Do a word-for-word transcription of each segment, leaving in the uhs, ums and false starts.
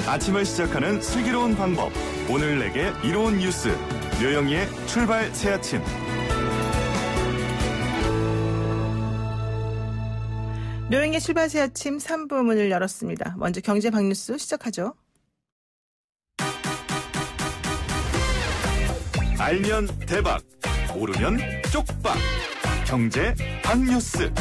아침을 시작하는 슬기로운 방법. 오늘 내게 이로운 뉴스. 류영희의 출발 새아침. 류영희의 출발 새아침 삼 부 문을 열었습니다. 먼저 경제 박뉴스 시작하죠. 알면 대박, 모르면 쪽박. 경제 박뉴스.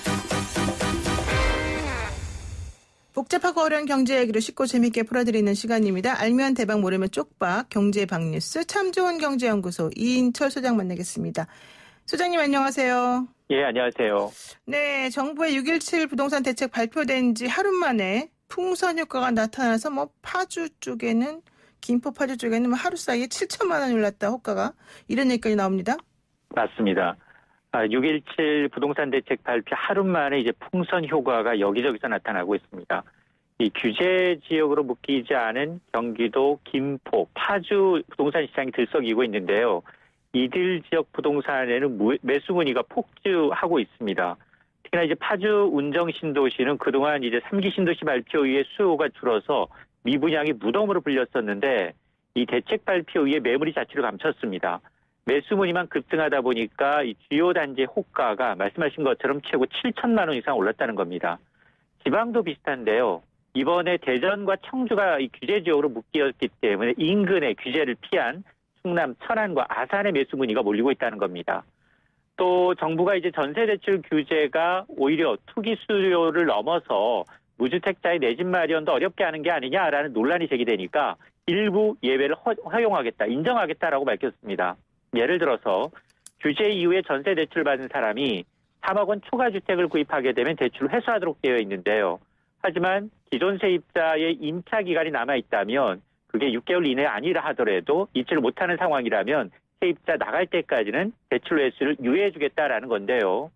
복잡하고 어려운 경제 얘기를 쉽고 재밌게 풀어드리는 시간입니다. 알면 대박, 모르면 쪽박. 경제 박뉴스 참 좋은 경제연구소 이인철 소장 만나겠습니다. 소장님 안녕하세요. 예, 안녕하세요. 네, 정부의 육 일칠 부동산 대책 발표된 지 하루 만에 풍선 효과가 나타나서 뭐 파주 쪽에는 김포 파주 쪽에는 뭐 하루 사이에 칠천만 원 올랐다 호가가 이런 얘기까지 나옵니다. 맞습니다. 아, 육 일칠 부동산 대책 발표 하루 만에 이제 풍선 효과가 여기저기서 나타나고 있습니다. 이 규제 지역으로 묶이지 않은 경기도, 김포, 파주 부동산 시장이 들썩이고 있는데요. 이들 지역 부동산에는 매수 문의가 폭주하고 있습니다. 특히나 이제 파주 운정 신도시는 그동안 이제 삼 기 신도시 발표 이후에 수요가 줄어서 미분양이 무덤으로 불렸었는데 이 대책 발표 이후에 매물이 자취를 감췄습니다. 매수 문의만 급등하다 보니까 이 주요 단지의 호가가 말씀하신 것처럼 최고 칠천만 원 이상 올랐다는 겁니다. 지방도 비슷한데요. 이번에 대전과 청주가 이 규제 지역으로 묶였기 때문에 인근의 규제를 피한 충남, 천안과 아산의 매수 문의가 몰리고 있다는 겁니다. 또 정부가 이제 전세 대출 규제가 오히려 투기 수요를 넘어서 무주택자의 내 집 마련도 어렵게 하는 게 아니냐라는 논란이 제기되니까 일부 예외를 허, 허용하겠다, 인정하겠다라고 밝혔습니다. 예를 들어서 규제 이후에 전세 대출 받은 사람이 삼억 원 초과 주택을 구입하게 되면 대출을 회수하도록 되어 있는데요. 하지만 기존 세입자의 임차 기간이 남아 있다면 그게 육 개월 이내 아니라 하더라도 이체를 못하는 상황이라면 세입자 나갈 때까지는 대출 회수를 유예해 주겠다라는 건데요.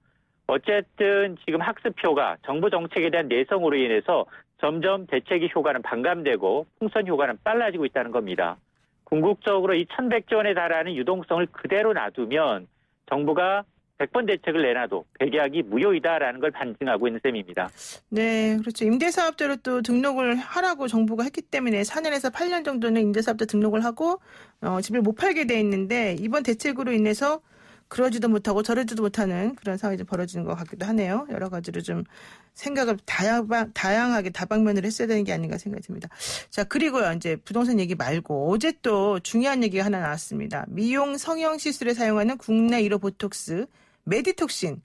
어쨌든 지금 학습효가 정부 정책에 대한 내성으로 인해서 점점 대책의 효과는 반감되고 풍선 효과는 빨라지고 있다는 겁니다. 궁극적으로 이 천백조 원에 달하는 유동성을 그대로 놔두면 정부가 백 번 대책을 내놔도 백약이 무효이다라는 걸 반증하고 있는 셈입니다. 네, 그렇죠. 임대사업자로 또 등록을 하라고 정부가 했기 때문에 사 년에서 팔 년 정도는 임대사업자 등록을 하고 어, 집을 못 팔게 돼 있는데 이번 대책으로 인해서 그러지도 못하고 저러지도 못하는 그런 상황이 좀 벌어지는 것 같기도 하네요. 여러 가지로 좀 생각을 다양, 다양하게 다방면으로 했어야 되는 게 아닌가 생각이 듭니다. 자, 그리고요, 이제 부동산 얘기 말고 어제 또 중요한 얘기가 하나 나왔습니다. 미용 성형 시술에 사용하는 국내 일 호 보톡스 메디톡신.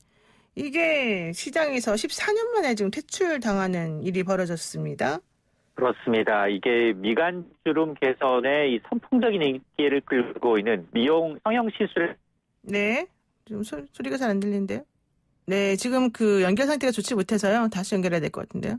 이게 시장에서 십사 년 만에 지금 퇴출당하는 일이 벌어졌습니다. 그렇습니다. 이게 미간주름 개선에 이 선풍적인 인기를 끌고 있는 미용 성형 시술. 네, 좀 소, 소리가 잘 안 들리는데요. 네, 지금 그 연결 상태가 좋지 못해서요. 다시 연결해야 될 것 같은데요.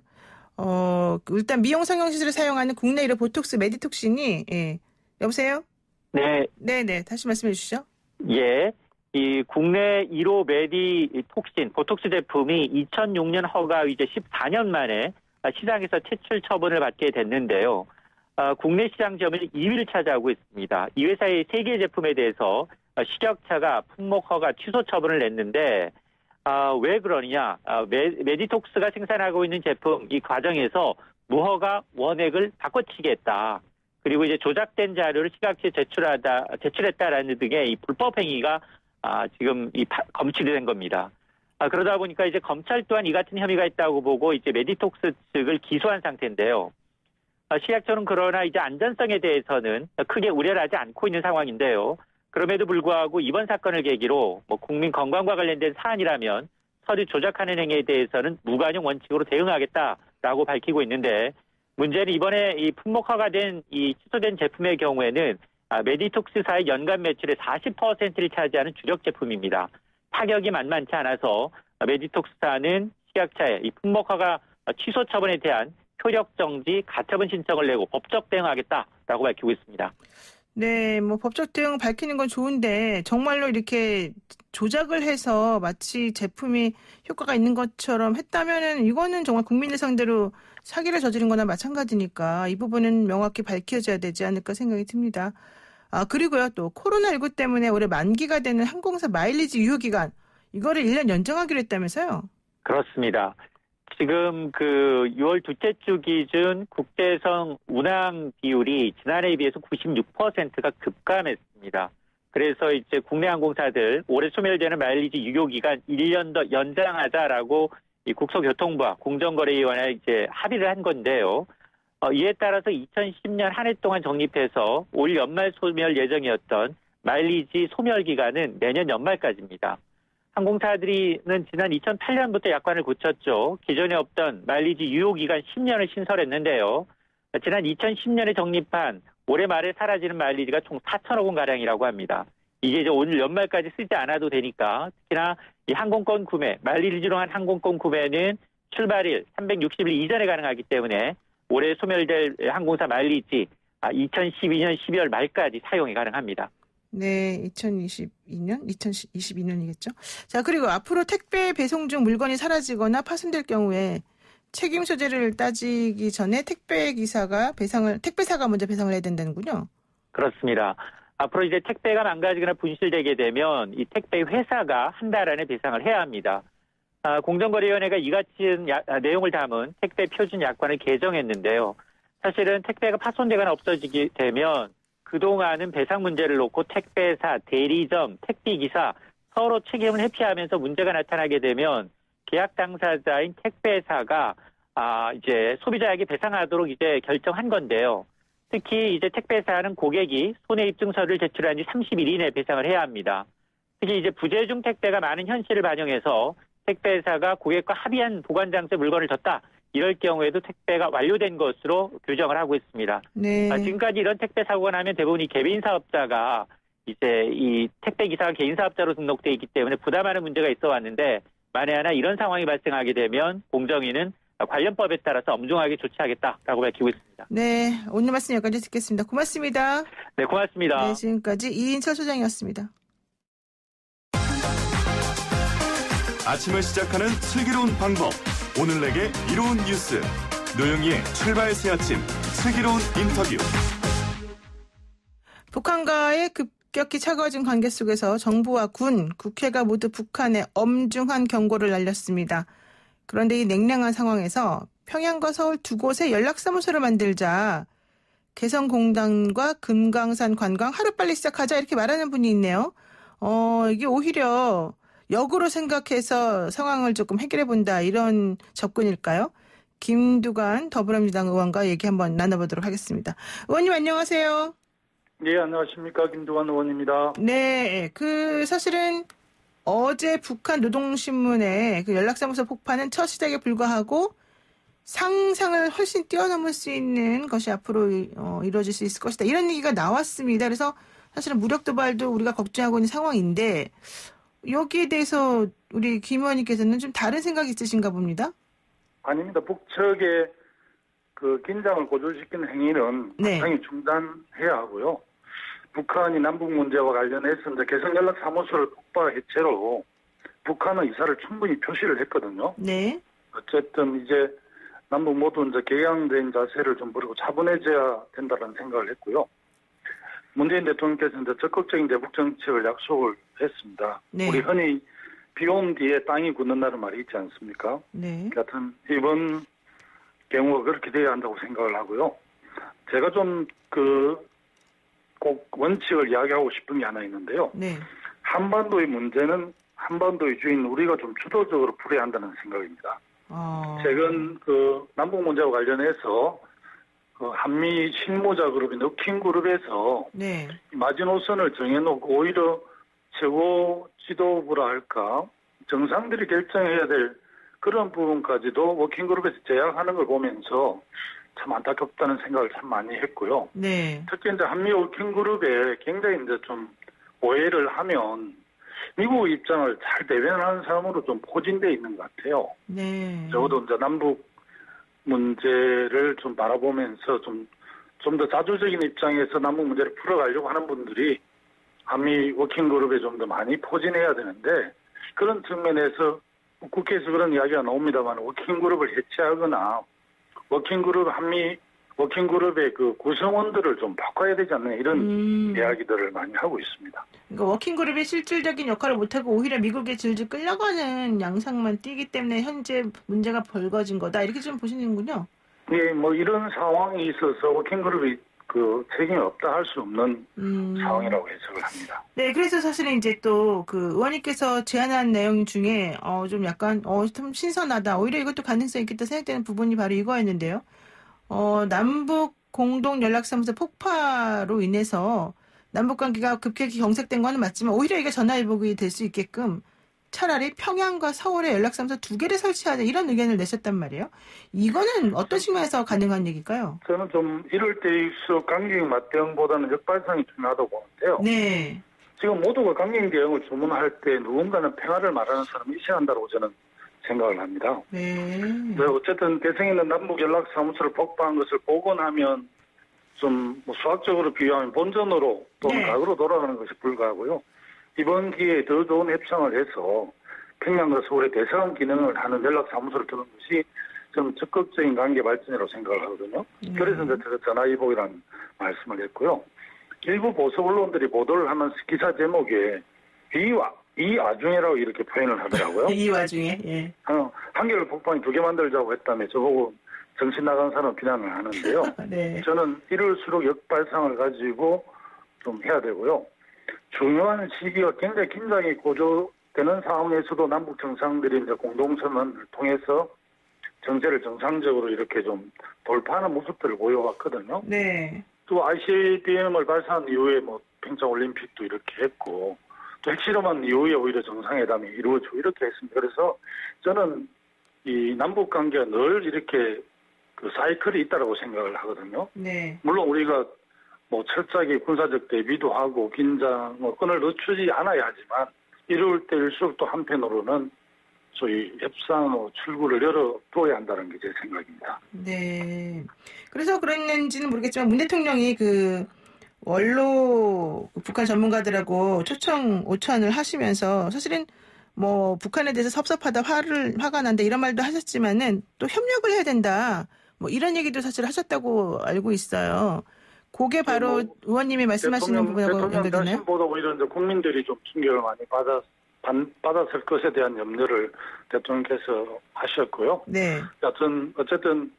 어, 일단 미용 성형 시술에 사용하는 국내 일 호 보톡스 메디톡신이, 예. 여보세요? 네. 네네, 다시 말씀해 주시죠. 예. 이 국내 일 호 메디톡신, 보톡스 제품이 이천육 년 허가 이제 십사 년 만에 시장에서 퇴출 처분을 받게 됐는데요. 어, 국내 시장 점유율 이 위를 차지하고 있습니다. 이 회사의 세 개 제품에 대해서 식약처가 품목 허가 취소 처분을 냈는데 어, 왜 그러느냐? 어, 메, 메디톡스가 생산하고 있는 제품 이 과정에서 무허가 원액을 바꿔치기 했다. 그리고 이제 조작된 자료를 식약처에 제출하다 제출했다라는 등의 이 불법 행위가 아, 지금 이 파, 검출이 된 겁니다. 아, 그러다 보니까 이제 검찰 또한 이 같은 혐의가 있다고 보고 이제 메디톡스 측을 기소한 상태인데요. 아, 식약처는 그러나 이제 안전성에 대해서는 크게 우려를 하지 않고 있는 상황인데요. 그럼에도 불구하고 이번 사건을 계기로 뭐 국민 건강과 관련된 사안이라면 서류 조작하는 행위에 대해서는 무관용 원칙으로 대응하겠다라고 밝히고 있는데 문제는 이번에 이 품목 허가된 이 취소된 제품의 경우에는 아, 메디톡스사의 연간 매출의 사십 퍼센트를 차지하는 주력 제품입니다. 타격이 만만치 않아서 메디톡스사는 식약처에 이 품목 허가 취소 처분에 대한 효력 정지 가처분 신청을 내고 법적 대응하겠다라고 밝히고 있습니다. 네, 뭐 법적 대응 밝히는 건 좋은데 정말로 이렇게 조작을 해서 마치 제품이 효과가 있는 것처럼 했다면은 이거는 정말 국민을 상대로 사기를 저지른 거나 마찬가지니까 이 부분은 명확히 밝혀져야 되지 않을까 생각이 듭니다. 아, 그리고요, 또 코로나십구 때문에 올해 만기가 되는 항공사 마일리지 유효기간 이거를 일 년 연장하기로 했다면서요? 그렇습니다. 지금 그 유월 둘째 주 기준 국제선 운항 비율이 지난해에 비해서 구십육 퍼센트가 급감했습니다. 그래서 이제 국내 항공사들 올해 소멸되는 마일리지 유효 기간 일 년 더 연장하자라고 이 국토교통부와 공정거래위원회 이제 합의를 한 건데요. 어, 이에 따라서 이천십 년 한 해 동안 적립해서 올 연말 소멸 예정이었던 마일리지 소멸 기간은 내년 연말까지입니다. 항공사들이는 지난 이천팔 년부터 약관을 고쳤죠. 기존에 없던 마일리지 유효 기간 십 년을 신설했는데요. 지난 이천십 년에 적립한 올해 말에 사라지는 마일리지가 총 사천억 원 가량이라고 합니다. 이게 이제 오늘 연말까지 쓰지 않아도 되니까 특히나 이 항공권 구매, 마일리지로 한 항공권 구매는 출발일 삼백육십 일 이전에 가능하기 때문에 올해 소멸될 항공사 마일리지 이천십이 년 십이월 말까지 사용이 가능합니다. 네, 이천이십이 년? 이천이십이 년이겠죠. 자, 그리고 앞으로 택배 배송 중 물건이 사라지거나 파손될 경우에 책임 소재를 따지기 전에 택배 기사가 배상을, 택배사가 먼저 배상을 해야 된다는군요. 그렇습니다. 앞으로 이제 택배가 망가지거나 분실되게 되면 이 택배 회사가 한 달 안에 배상을 해야 합니다. 아, 공정거래위원회가 이 같은 야, 아, 내용을 담은 택배 표준 약관을 개정했는데요. 사실은 택배가 파손되거나 없어지게 되면 그동안은 배상 문제를 놓고 택배사, 대리점, 택배기사 서로 책임을 회피하면서 문제가 나타나게 되면 계약 당사자인 택배사가 아, 이제 소비자에게 배상하도록 이제 결정한 건데요. 특히 이제 택배사는 고객이 손해입증서를 제출한 지 삼십 일 이내에 배상을 해야 합니다. 특히 이제 부재중 택배가 많은 현실을 반영해서 택배사가 고객과 합의한 보관 장소에 물건을 줬다. 이럴 경우에도 택배가 완료된 것으로 규정을 하고 있습니다. 네. 아, 지금까지 이런 택배 사고가 나면 대부분 이 개인 사업자가 이제 이 택배 기사가 개인 사업자로 등록돼 있기 때문에 부담하는 문제가 있어 왔는데 만에 하나 이런 상황이 발생하게 되면 공정위는 관련법에 따라서 엄중하게 조치하겠다라고 밝히고 있습니다. 네, 오늘 말씀 여기까지 듣겠습니다. 고맙습니다. 네, 고맙습니다. 네, 지금까지 이인철 소장이었습니다. 아침을 시작하는 슬기로운 방법. 오늘 내게 이로운 뉴스. 노영희의 출발 새 아침 슬기로운 인터뷰. 북한과의 급격히 차가워진 관계 속에서 정부와 군, 국회가 모두 북한에 엄중한 경고를 날렸습니다. 그런데 이 냉랭한 상황에서 평양과 서울 두 곳에 연락사무소를 만들자 개성공단과 금강산 관광 하루빨리 시작하자 이렇게 말하는 분이 있네요. 어, 이게 오히려 역으로 생각해서 상황을 조금 해결해본다 이런 접근일까요? 김두관 더불어민주당 의원과 얘기 한번 나눠보도록 하겠습니다. 의원님 안녕하세요. 네, 안녕하십니까. 김두관 의원입니다. 네, 그 사실은 어제 북한 노동신문의 그 연락사무소 폭파는 첫 시작에 불과하고 상상을 훨씬 뛰어넘을 수 있는 것이 앞으로 어, 이루어질 수 있을 것이다. 이런 얘기가 나왔습니다. 그래서 사실은 무력 도발도 우리가 걱정하고 있는 상황인데 여기에 대해서 우리 김 의원님께서는 좀 다른 생각이 있으신가 봅니다. 아닙니다. 북측의 그 긴장을 고조시키는 행위는 네. 당연히 중단해야 하고요. 북한이 남북 문제와 관련해서 이제 개성 연락 사무소를 폭파 해체로 북한은 이사를 충분히 표시를 했거든요. 네. 어쨌든 이제 남북 모두 이제 개양된 자세를 좀 버리고 차분해져야 된다는 생각을 했고요. 문재인 대통령께서 이제 적극적인 대북 정책을 약속을 했습니다. 네. 우리 흔히 비 온 뒤에 땅이 굳는다는 말이 있지 않습니까? 네. 같은 이번 경우가 그렇게 돼야 한다고 생각을 하고요. 제가 좀 그 꼭 원칙을 이야기하고 싶은 게 하나 있는데요. 네. 한반도의 문제는 한반도의 주인 우리가 좀 주도적으로 풀어야 한다는 생각입니다. 어... 최근 그 남북 문제와 관련해서 그 한미 실무자 그룹인 너킹 그룹에서 네. 마지노선을 정해놓고 오히려 최고 지도부라 할까 정상들이 결정해야 될 그런 부분까지도 워킹그룹에서 제약하는 걸 보면서 참 안타깝다는 생각을 참 많이 했고요. 네. 특히 이제 한미 워킹그룹에 굉장히 이제 좀 오해를 하면 미국 입장을 잘 대변하는 사람으로 좀 포진돼 있는 것 같아요. 네. 적어도 이제 남북 문제를 좀 바라보면서 좀, 좀 더 자주적인 입장에서 남북 문제를 풀어가려고 하는 분들이 한미 워킹그룹에 좀 더 많이 포진해야 되는데 그런 측면에서 국회에서 그런 이야기가 나옵니다만 워킹그룹을 해체하거나 워킹그룹 한미 워킹그룹의 그 구성원들을 좀 바꿔야 되지 않나 이런 음. 이야기들을 많이 하고 있습니다. 그러니까 워킹그룹이 실질적인 역할을 못하고 오히려 미국에 질질 끌려가는 양상만 띄기 때문에 현재 문제가 벌어진 거다. 이렇게 좀 보시는군요. 예, 뭐 이런 상황이 있어서 워킹그룹이 그 책임이 없다 할 수 없는 음. 상황이라고 해석을 합니다. 네, 그래서 사실은 이제 또 그 의원님께서 제안한 내용 중에 어 좀 약간 어 좀 신선하다. 오히려 이것도 가능성이 있겠다 생각되는 부분이 바로 이거였는데요. 어 남북 공동 연락사무소 폭파로 인해서 남북 관계가 급격히 경색된 거는 맞지만 오히려 이게 전화위복이 될 수 있게끔 차라리 평양과 서울에 연락사무소 두 개를 설치하자 이런 의견을 내셨단 말이에요. 이거는 어떤 측면에서 가능한 얘기일까요? 저는 좀 이럴 때일수록 강경 맞대응보다는 역발상이 중요하다고 보는데요. 네. 지금 모두가 강경 대응을 주문할 때 누군가는 평화를 말하는 사람이 있어야 한다고 저는 생각을 합니다. 네. 어쨌든 대성에 있는 남북 연락사무소를 폭파한 것을 보고 나면 좀 뭐 수학적으로 비유하면 본전으로 또는 네. 과거로 돌아가는 것이 불가하고요. 이번 기회에 더 좋은 협상을 해서 평양과 서울의 대사관 기능을 하는 연락사무소를 두는 것이 좀 적극적인 관계 발전이라고 생각을 하거든요. 네. 그래서 이제 제가 전화위복이라는 말씀을 했고요. 일부 보수 언론들이 보도를 하면서 기사 제목에 이, 와, 이 와중에라고 이렇게 표현을 하더라고요. 이 와중에. 예. 어, 한겨울 폭파니 두 개 만들자고 했다며 저보고 정신 나간 사람 비난을 하는데요. 네. 저는 이럴수록 역발상을 가지고 좀 해야 되고요. 중요한 시기가 굉장히 긴장이 고조되는 상황에서도 남북 정상들이 이제 공동선언을 통해서 정세를 정상적으로 이렇게 좀 돌파하는 모습들을 보여왔거든요. 네. 또 아이씨비엠을 발사한 이후에 뭐 평창 올림픽도 이렇게 했고 또 핵실험한 이후에 오히려 정상회담이 이루어지고 이렇게 했습니다. 그래서 저는 이 남북 관계가 늘 이렇게 그 사이클이 있다라고 생각을 하거든요. 네. 물론 우리가 뭐 철저하게 군사적 대비도 하고 긴장, 뭐 끈을 늦추지 않아야 하지만 이럴 때일수록 또 한편으로는 소위 협상으로 출구를 열어둬야 한다는 게 제 생각입니다. 네. 그래서 그랬는지는 모르겠지만 문 대통령이 그 원로 북한 전문가들하고 초청 오찬을 하시면서 사실은 뭐 북한에 대해서 섭섭하다, 화를 화가 난다 이런 말도 하셨지만은 또 협력을 해야 된다. 뭐 이런 얘기도 사실 하셨다고 알고 있어요. 그게 바로 네, 뭐 의원님이 말씀하시는 부분하고 연결되나요? 대통령 자신보다 오히려 이제 국민들이 좀 충격을 많이 받았, 받았을 것에 대한 염려를 대통령께서 하셨고요. 네. 여튼 어쨌든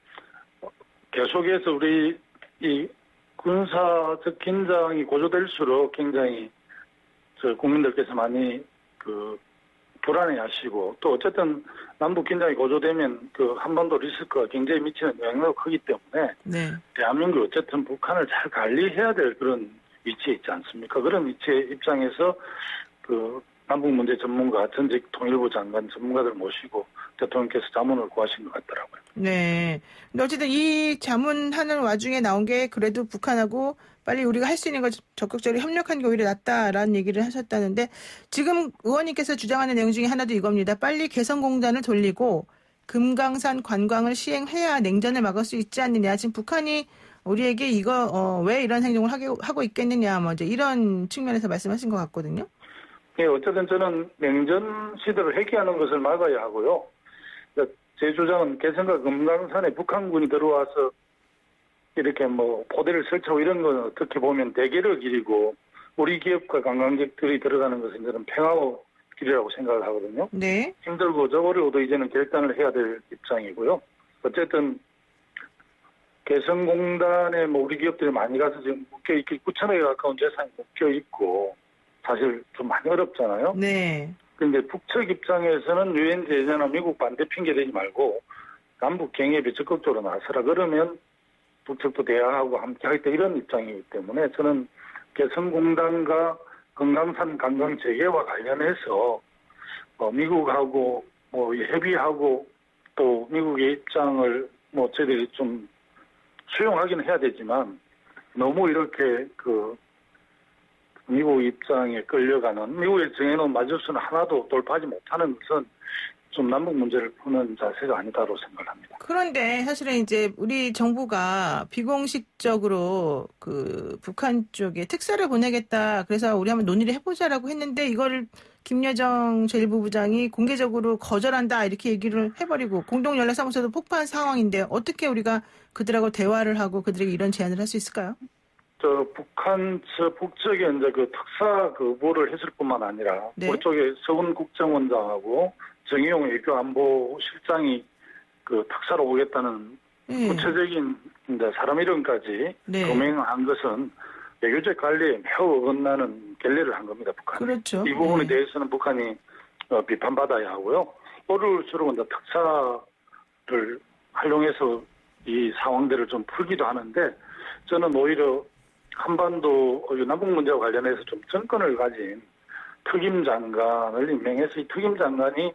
계속해서 우리 이 군사적 긴장이 고조될수록 굉장히 저 국민들께서 많이 그 불안해하시고 또 어쨌든 남북 긴장이 고조되면 그 한반도 리스크가 굉장히 미치는 영향이 크기 때문에 네. 대한민국이 어쨌든 북한을 잘 관리해야 될 그런 위치에 있지 않습니까? 그런 위치의 입장에서 그 남북 문제 전문가 전직 통일부 장관 전문가들 모시고 대통령께서 자문을 구하신 것 같더라고요. 네. 근데 어쨌든 이 자문하는 와중에 나온 게 그래도 북한하고 빨리 우리가 할 수 있는 걸 적극적으로 협력하는 게 오히려 낫다라는 얘기를 하셨다는데 지금 의원님께서 주장하는 내용 중에 하나도 이겁니다. 빨리 개성공단을 돌리고 금강산 관광을 시행해야 냉전을 막을 수 있지 않느냐. 지금 북한이 우리에게 이거 어, 왜 이런 행동을 하게, 하고 있겠느냐. 뭐 이제 이런 측면에서 말씀하신 것 같거든요. 네, 어쨌든 저는 냉전 시대를 회귀하는 것을 막아야 하고요. 제 주장은 개성과 금강산에 북한군이 들어와서 이렇게 뭐 포대를 설치하고 이런 건 어떻게 보면 대결의 길이고 우리 기업과 관광객들이 들어가는 것은 저는 평화의 길이라고 생각을 하거든요. 네. 힘들고 저어려워도 이제는 결단을 해야 될 입장이고요. 어쨌든 개성공단에 뭐 우리 기업들이 많이 가서 지금 묶여있기 구천억에 가까운 재산이 묶여있고 사실 좀 많이 어렵잖아요. 네. 근데 북측 입장에서는 유엔 제재나 미국 반대 핑계 대지 말고 남북 경협에 적극적으로 나서라 그러면 북측도 대화하고 함께 하겠다 이런 입장이기 때문에 저는 개성공단과 금강산 관광 재개와 관련해서 어, 미국하고 뭐 협의하고 또 미국의 입장을 뭐 저희들이 좀 수용하기는 해야 되지만 너무 이렇게 그 미국 입장에 끌려가는 미국의 정해놓은 마주수는 하나도 돌파하지 못하는 것은 좀 남북 문제를 푸는 자세가 아니다로 생각합니다. 그런데 사실은 이제 우리 정부가 비공식적으로 그 북한 쪽에 특사를 보내겠다. 그래서 우리 한번 논의를 해보자라고 했는데 이거를 김여정 제일 부부장이 공개적으로 거절한다 이렇게 얘기를 해버리고 공동연락사무소도 폭파한 상황인데 어떻게 우리가 그들하고 대화를 하고 그들에게 이런 제안을 할 수 있을까요? 저 북한 저 북쪽에 이제 그 특사 거부를 했을 뿐만 아니라 네. 우리 쪽에 서훈 국정원장하고 정의용 외교안보실장이 그 특사로 오겠다는 네. 구체적인 이제 사람 이름까지 네. 검행한 것은 외교적 관리에 매우 어긋나는 결례를 한 겁니다, 북한이. 그렇죠. 이 부분에 네. 대해서는 북한이 어, 비판받아야 하고요. 어려울수록 이제 특사를 활용해서 이 상황들을 좀 풀기도 하는데 저는 오히려 한반도 남북 문제와 관련해서 좀 정권을 가진 특임 장관을 임명해서 이 특임 장관이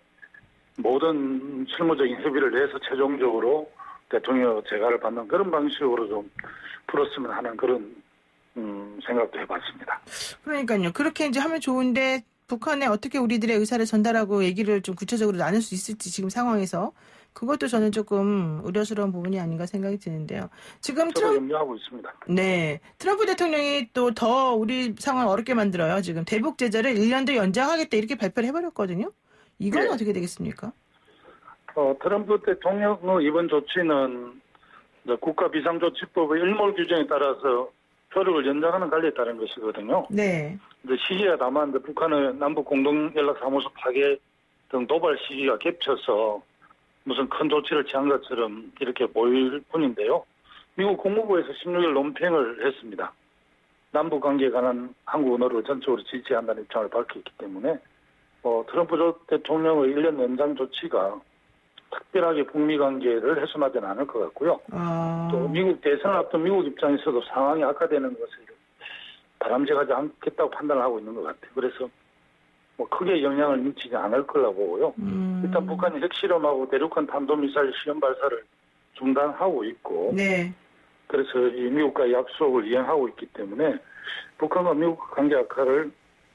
모든 실무적인 협의를 해서 최종적으로 대통령 재가를 받는 그런 방식으로 좀 풀었으면 하는 그런 음, 생각도 해봤습니다. 그러니까요. 그렇게 이제 하면 좋은데 북한에 어떻게 우리들의 의사를 전달하고 얘기를 좀 구체적으로 나눌 수 있을지 지금 상황에서 그것도 저는 조금 우려스러운 부분이 아닌가 생각이 드는데요. 지금 저도 트럼프, 염려하고 있습니다. 네, 트럼프 대통령이 또 더 우리 상황을 어렵게 만들어요. 지금 대북 제재를 일 년 더 연장하겠다 이렇게 발표를 해버렸거든요. 이건 네. 어떻게 되겠습니까? 어, 트럼프 대통령의 이번 조치는 국가 비상조치법의 일몰 규정에 따라서 효력을 연장하는 관리에 따른 것이거든요. 네. 이제 시기가 다만 이제 북한의 남북 공동연락사무소 파괴 등 도발 시기가 겹쳐서 무슨 큰 조치를 취한 것처럼 이렇게 보일 뿐인데요. 미국 국무부에서 십육 일 논평을 했습니다. 남북 관계에 관한 한국 언어를 전적으로 지지한다는 입장을 밝혔기 때문에 어, 트럼프 대통령의 일 년 연장 조치가 특별하게 북미 관계를 훼손하지는 않을 것 같고요. 아... 또 미국 대선을 앞둔 미국 입장에서도 상황이 악화되는 것을 바람직하지 않겠다고 판단을 하고 있는 것 같아요. 그래서 뭐 크게 영향을 미치지 않을 거라고 보고요. 음... 일단 북한이 핵실험하고 대륙간 탄도미사일 시험 발사를 중단하고 있고 네. 그래서 이 미국과의 약속을 이행하고 있기 때문에 북한과 미국 관계 악화를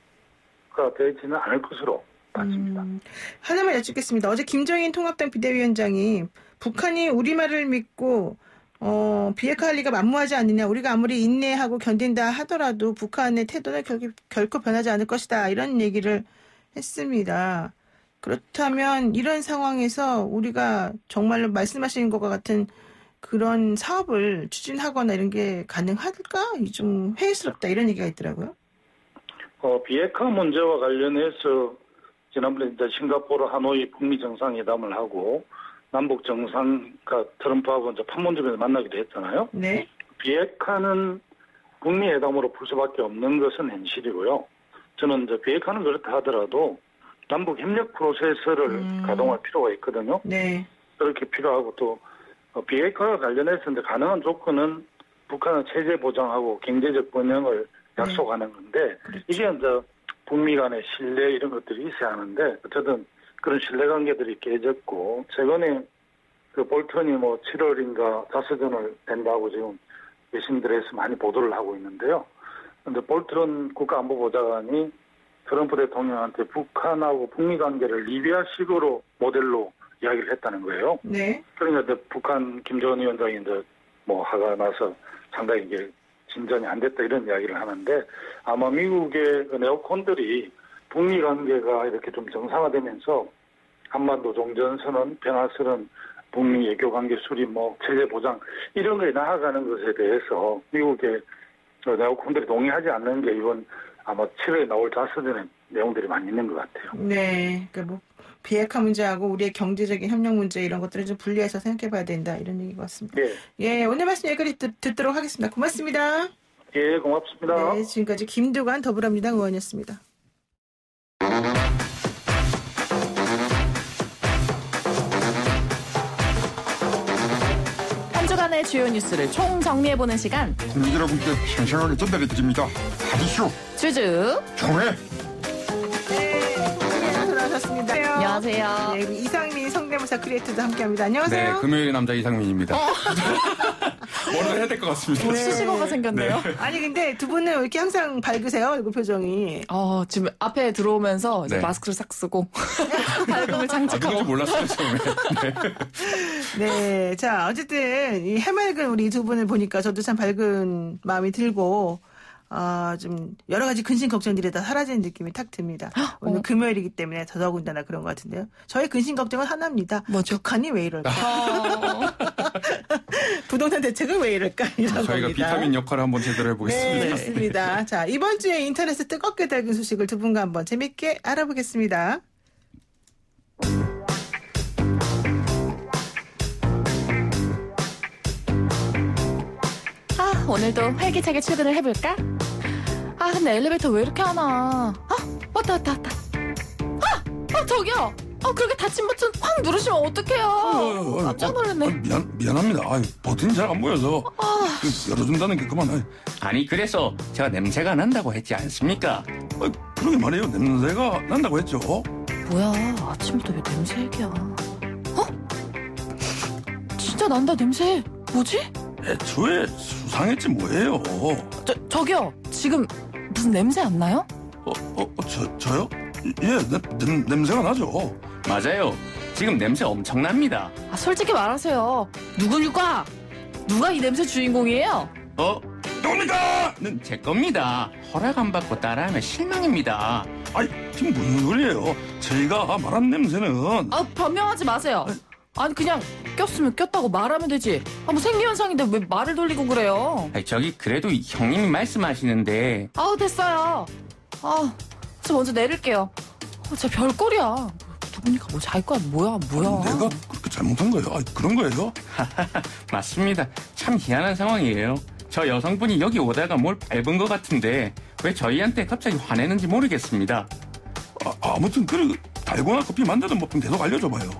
되지는 않을 것으로 봤습니다. 음, 하나만 여쭙겠습니다. 어제 김정인 통합당 비대위원장이 북한이 우리말을 믿고 어, 비핵화할 리가 만무하지 않느냐. 우리가 아무리 인내하고 견딘다 하더라도 북한의 태도는 결, 결코 변하지 않을 것이다. 이런 얘기를 했습니다. 그렇다면 이런 상황에서 우리가 정말로 말씀하신 것과 같은 그런 사업을 추진하거나 이런 게 가능할까? 좀 회의스럽다. 이런 얘기가 있더라고요. 어, 비핵화 문제와 관련해서 지난번에 이제 싱가포르 하노이 북미 정상회담을 하고 남북 정상과 트럼프하고 이제 판문점에서 만나기도 했잖아요. 네. 비핵화는 북미 회담으로 풀 수밖에 없는 것은 현실이고요. 저는 이제 비핵화는 그렇다 하더라도 남북 협력 프로세스를 음. 가동할 필요가 있거든요. 네. 그렇게 필요하고 또 비핵화와 관련해서 이제 가능한 조건은 북한의 체제 보장하고 경제적 번영을 약속하는 건데 그렇죠. 이게 이제 북미 간의 신뢰 이런 것들이 있어야 하는데 어쨌든 그런 신뢰관계들이 깨졌고 최근에 그 볼턴이 뭐 칠월인가 자서전을 낸다고 지금 외신들에서 많이 보도를 하고 있는데요. 근데 볼턴 국가안보보좌관이 트럼프 대통령한테 북한하고 북미 관계를 리비아식으로 모델로 이야기를 했다는 거예요. 네. 그러니까 이제 북한 김정은 위원장이 이제 뭐 화가 나서 상당히 이게 진전이 안 됐다 이런 이야기를 하는데 아마 미국의 그 네오콘들이 북미 관계가 이렇게 좀 정상화되면서 한반도 종전선언, 변화선언, 북미 외교 관계 수립, 뭐 체제 보장 이런 게 나아가는 것에 대해서 미국의 네오콘들이 동의하지 않는 게 이번 아마 칠월에 나올 자서전에 내용들이 많이 있는 것 같아요. 네. 그러니까 뭐 비핵화 문제하고 우리의 경제적인 협력 문제 이런 것들을 좀 분리해서 생각해봐야 된다 이런 얘기인 것 같습니다. 예, 예, 오늘 말씀 여기까지 듣, 듣도록 하겠습니다. 고맙습니다. 예, 고맙습니다. 네, 지금까지 김두관 더불어민주당 의원이었습니다. 한 주간의 주요 뉴스를 총 정리해보는 시간. 국민 여러분께 생생하게 전달해드립니다. 하디쇼 주주 총회. 네, 돌아오셨습니다. 안녕하세요. 네, 이상민 성대모사 크리에이터도 함께합니다. 안녕하세요. 네, 금요일의 남자 이상민입니다. 어. 뭐라도 해야 될 것 같습니다. 네. 수식어가 생겼네요. 아니 근데 두 분은 왜 이렇게 항상 밝으세요? 얼굴 표정이. 어, 지금 앞에 들어오면서 이제 네. 마스크를 싹 쓰고 밝음을 아, 장착하고. 누군지 몰랐어요, 처음에. 네. 네, 자 어쨌든 이 해맑은 우리 두 분을 보니까 저도 참 밝은 마음이 들고 어, 좀 여러 가지 근심 걱정들이 다 사라지는 느낌이 탁 듭니다. 오늘 어. 금요일이기 때문에 더더군다나 그런 것 같은데요. 저희 근심 걱정은 하나입니다. 뭐죠? 북한이 왜 이럴까? 어. 부동산 대책은 왜 이럴까? 이런 저희가 겁니다. 비타민 역할을 한번 제대로 해보겠습니다. 네, 좋습니다. 자, 이번 주에 인터넷에 뜨겁게 달군 소식을 두 분과 한번 재밌게 알아보겠습니다. 아, 오늘도 활기차게 출근을 해볼까? 아, 근데 엘리베이터 왜 이렇게 하나? 아, 왔다, 왔다, 왔다. 아, 아, 저기요. 아, 그렇게 닫힌 버튼 확 누르시면 어떡해요? 깜짝 놀랐네. 아, 미안, 미안합니다. 아, 버튼이 잘 안 보여서 그 열어준다는 게 그만. 아, 아니 그래서 제가 냄새가 난다고 했지 않습니까? 아, 그러게 말이에요. 냄새가 난다고 했죠. 뭐야, 아침부터 왜 냄새 얘기야? 어? 진짜 난다, 냄새. 뭐지? 애초에 수상했지 뭐예요. 저, 저기요. 지금 무슨 냄새 안 나요? 어, 어, 어, 저, 저요? 예, 냄, 냄, 냄새가 나죠. 맞아요. 지금 냄새 엄청납니다. 아, 솔직히 말하세요. 누구니까? 누가 이 냄새 주인공이에요? 어? 누굽니까? 는 제 겁니다. 허락 안 받고 따라하면 실망입니다. 아이, 지금 무슨 소리예요? 저희가 말한 냄새는 아, 변명하지 마세요. 아니, 그냥 꼈으면 꼈다고 말하면 되지. 아, 뭐 생리현상인데 왜 말을 돌리고 그래요? 아니, 저기 그래도 형님이 말씀하시는데 아우, 됐어요. 아, 저 먼저 내릴게요. 아, 진짜 별꼴이야. 누구니까 뭐 자기 거야, 뭐야, 뭐야. 내가 그렇게 잘못한 거예요. 아, 그런 거예요? 맞습니다. 참 희한한 상황이에요. 저 여성분이 여기 오다가 뭘 밟은 것 같은데 왜 저희한테 갑자기 화내는지 모르겠습니다. 아, 아무튼 그 달고나 커피 만드는 법 좀 계속 알려줘봐요.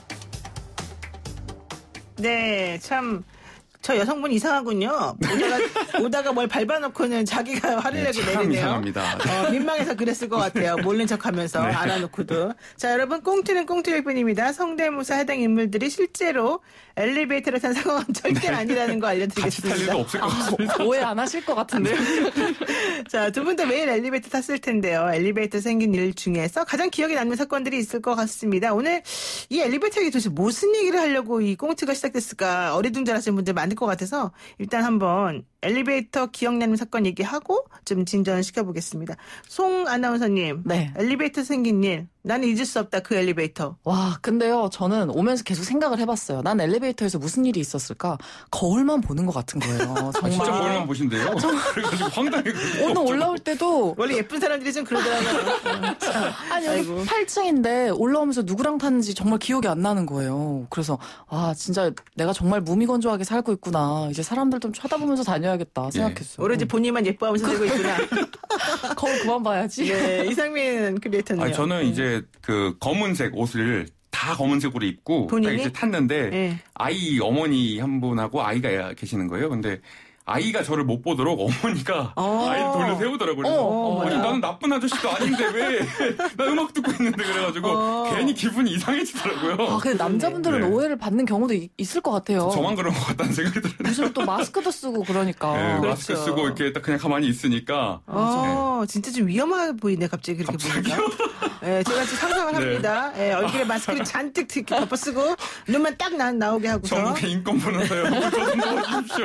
네, 참. 저 여성분 이상하군요. 오다가, 오다가 뭘 밟아놓고는 자기가 화를 네, 내고 참 내리네요. 이상합니다. 어, 민망해서 그랬을 것 같아요. 모른 척하면서 네. 알아놓고도. 자, 여러분 꽁트는 꽁트일 뿐입니다. 성대모사 해당 인물들이 실제로 엘리베이터를 탄 상황은 절대 아니라는 거 같이 탈 알려드리겠습니다. 일도 없을 것 같습니다. 오해 안 하실 것 같은데요. 자, 두 분도 매일 엘리베이터 탔을 텐데요. 엘리베이터 생긴 일 중에서 가장 기억에 남는 사건들이 있을 것 같습니다. 오늘 이 엘리베이터 얘기 도대체 무슨 얘기를 하려고 이 꽁트가 시작됐을까 어리둥절하시는 분들 많을 것 같아서 일단 한번 엘리베이터 기억나는 사건 얘기하고 좀 진전을 시켜보겠습니다. 송 아나운서님. 네. 엘리베이터 생긴 일. 나는 잊을 수 없다. 그 엘리베이터. 와, 근데요, 저는 오면서 계속 생각을 해봤어요. 난 엘리베이터에서 무슨 일이 있었을까? 거울만 보는 것 같은 거예요. 아, 정말. 진짜 거울만 보신대요. 그래가지고 황당해. 오늘 올라올 때도 원래 예쁜 사람들이 좀 그러더라고요. 아니, 여기 아이고. 팔 층인데 올라오면서 누구랑 탔는지 정말 기억이 안 나는 거예요. 그래서 아, 진짜 내가 정말 무미건조하게 살고 있구나. 이제 사람들 좀 쳐다보면서 다녀야겠다 생각했어요. 오로지 본인만 예뻐하면서 살고 있구나. 거울 그만 봐야지. 네, 이상민 크리에이터는요. 아니, 저는 이제 그 검은색 옷을 다 검은색으로 입고 딱 본인이? 이제 탔는데 네. 아이 어머니 한 분하고 아이가 계시는 거예요. 근데 아이가 저를 못 보도록 어머니가 어. 아이를 돌려 세우더라고요. 그래서 어, 아니 뭐야. 나는 나쁜 아저씨도 아닌데 왜 나 음악 듣고 있는데 그래가지고 어. 괜히 기분이 이상해지더라고요. 아, 근데 남자분들은 네. 오해를 받는 경우도 이- 있을 것 같아요. 저만 그런 것 같다는 생각이 들어요. 요즘 또 마스크도 쓰고 그러니까. 네, 그렇죠. 마스크 쓰고 이렇게 딱 그냥 가만히 있으니까 어, 진짜 좀 위험해 보이네, 갑자기 그렇게 보니까. 예, 제가 지금 상상을 네. 합니다. 예, 얼굴에 마스크를 잔뜩 이렇게 덮어쓰고, 눈만 딱 나, 나오게 하고서. 전국의 인권 변호사요. 저좀 도와주십시오.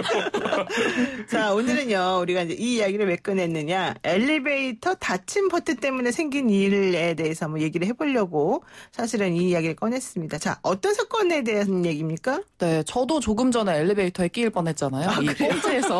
자, 오늘은요, 우리가 이제 이 이야기를 왜 꺼냈느냐. 엘리베이터 닫힘 버튼 때문에 생긴 일에 대해서 한번 얘기를 해보려고 사실은 이 이야기를 꺼냈습니다. 자, 어떤 사건에 대한 얘기입니까? 네, 저도 조금 전에 엘리베이터에 끼일 뻔했잖아요. 이 꽁트에서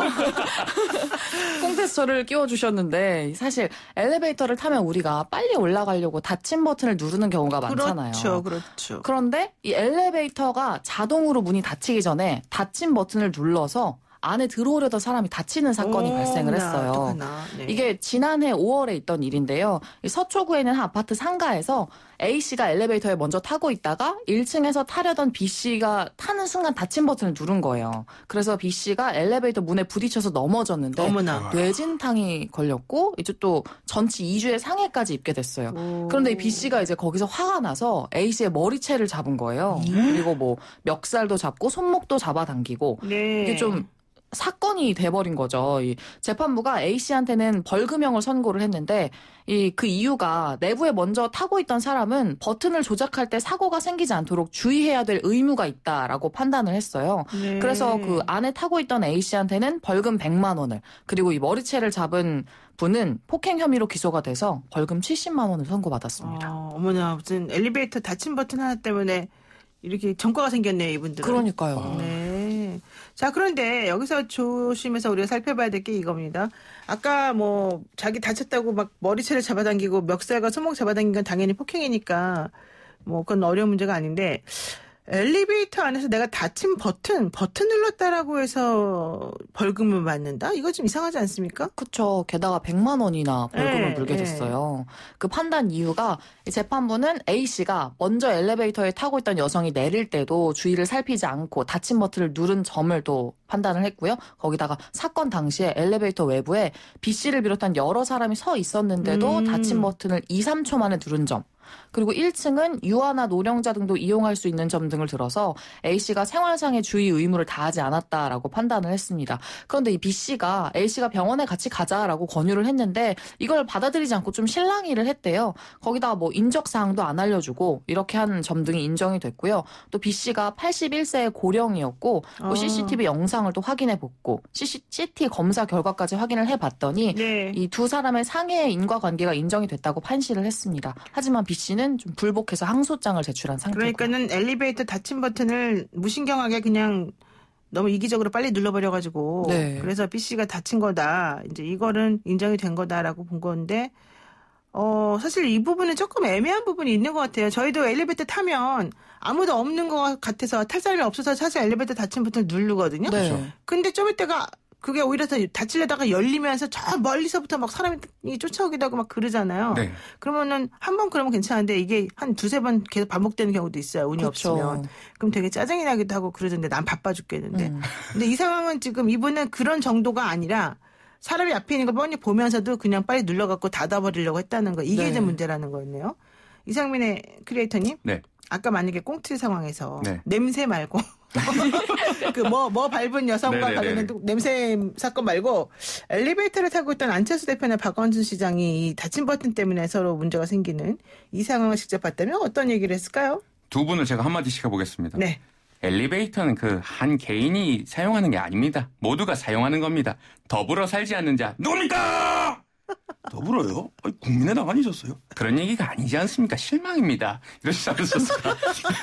꽁트에서 저를 끼워주셨는데 사실 엘리베이터를 타면 우리가 빨리 올라가려고 닫힘 버튼을 누르는 경우가 많잖아요. 그렇죠, 그렇죠. 그런데 이 엘리베이터가 자동으로 문이 닫히기 전에 닫힘 버튼을 눌러서 안에 들어오려던 사람이 다치는 사건이 오, 발생을 나, 했어요. 어떡하나. 네. 이게 지난해 오월에 있던 일인데요. 이 서초구에 있는 한 아파트 상가에서 A씨가 엘리베이터에 먼저 타고 있다가 일 층에서 타려던 B씨가 타는 순간 닫힘 버튼을 누른 거예요. 그래서 B씨가 엘리베이터 문에 부딪혀서 넘어졌는데 어머나. 뇌진탕이 걸렸고 이제 또 전치 이 주의 상해까지 입게 됐어요. 오. 그런데 이 B씨가 이제 거기서 화가 나서 A씨의 머리채를 잡은 거예요. 그리고 뭐 멱살도 잡고 손목도 잡아당기고 네. 이게 좀 사건이 돼버린 거죠. 이 재판부가 A씨한테는 벌금형을 선고를 했는데 이 그 이유가 내부에 먼저 타고 있던 사람은 버튼을 조작할 때 사고가 생기지 않도록 주의해야 될 의무가 있다라고 판단을 했어요. 네. 그래서 그 안에 타고 있던 A씨한테는 벌금 백만 원을 그리고 이 머리채를 잡은 분은 폭행 혐의로 기소가 돼서 벌금 칠십만 원을 선고받았습니다. 어, 어머나 무슨 엘리베이터 닫힌 버튼 하나 때문에 이렇게 전과가 생겼네요, 이분들은. 그러니까요. 네. 자, 그런데 여기서 조심해서 우리가 살펴봐야 될 게 이겁니다. 아까 뭐 자기 다쳤다고 막 머리채를 잡아당기고 멱살과 손목 잡아당긴 건 당연히 폭행이니까 뭐 그건 어려운 문제가 아닌데 엘리베이터 안에서 내가 닫힌 버튼, 버튼 눌렀다라고 해서 벌금을 받는다? 이거 좀 이상하지 않습니까? 그렇죠. 게다가 백만 원이나 벌금을 네, 물게 네. 됐어요. 그 판단 이유가 재판부는 A씨가 먼저 엘리베이터에 타고 있던 여성이 내릴 때도 주의를 살피지 않고 닫힌 버튼을 누른 점을 또 판단을 했고요. 거기다가 사건 당시에 엘리베이터 외부에 B씨를 비롯한 여러 사람이 서 있었는데도 음. 닫힌 버튼을 이, 삼 초 만에 누른 점. 그리고 일 층은 유아나 노령자 등도 이용할 수 있는 점 등을 들어서 A씨가 생활상의 주의 의무를 다하지 않았다라고 판단을 했습니다. 그런데 이 B씨가 A씨가 병원에 같이 가자라고 권유를 했는데 이걸 받아들이지 않고 좀 실랑이를 했대요. 거기다가 뭐 인적사항도 안 알려주고 이렇게 한 점 등이 인정이 됐고요. 또 B씨가 팔십일 세의 고령이었고 뭐 아. 씨씨티비 영상을 또 확인해봤고 씨티 검사 결과까지 확인을 해봤더니 네. 이 두 사람의 상해의 인과관계가 인정이 됐다고 판시를 했습니다. 하지만 B씨는 좀 불복해서 항소장을 제출한 상태고. 그러니까는 엘리베이터 닫힌 버튼을 무신경하게 그냥 너무 이기적으로 빨리 눌러버려가지고 네. 그래서 B씨가 다친 거다. 이제 이거는 인정이 된 거다라고 본 건데 어 사실 이 부분은 조금 애매한 부분이 있는 것 같아요. 저희도 엘리베이터 타면 아무도 없는 것 같아서 탈 사람이 없어서 사실 엘리베이터 닫힌 버튼을 누르거든요. 네. 근데 좀 이따가 그게 오히려 더 닫히려다가 열리면서 저 멀리서부터 막 사람이 쫓아오기도 하고 막 그러잖아요. 네. 그러면은 한 번 그러면 괜찮은데 이게 한 두세 번 계속 반복되는 경우도 있어요. 운이 그렇죠. 없으면. 그럼 되게 짜증이 나기도 하고 그러던데 난 바빠 죽겠는데. 음. 근데 이 상황은 지금 이분은 그런 정도가 아니라 사람이 앞에 있는 걸 뻔히 보면서도 그냥 빨리 눌러갖고 닫아버리려고 했다는 거. 이게 네. 이제 문제라는 거였네요. 이상민의 크리에이터님. 네. 아까 만약에 꽁트 상황에서 네. 냄새 말고 그 뭐 뭐 밟은 여성과 네네네. 관련된 냄새 사건 말고 엘리베이터를 타고 있던 안철수 대표나 박원순 시장이 이 닫힌 버튼 때문에 서로 문제가 생기는 이 상황을 직접 봤다면 어떤 얘기를 했을까요? 두 분을 제가 한마디씩 해보겠습니다. 네. 엘리베이터는 그 한 개인이 사용하는 게 아닙니다. 모두가 사용하는 겁니다. 더불어 살지 않는 자 누굽니까? 더불어요? 아니, 국민의당 아니셨어요? 그런 얘기가 아니지 않습니까? 실망입니다. 이러시지 않으셨을까?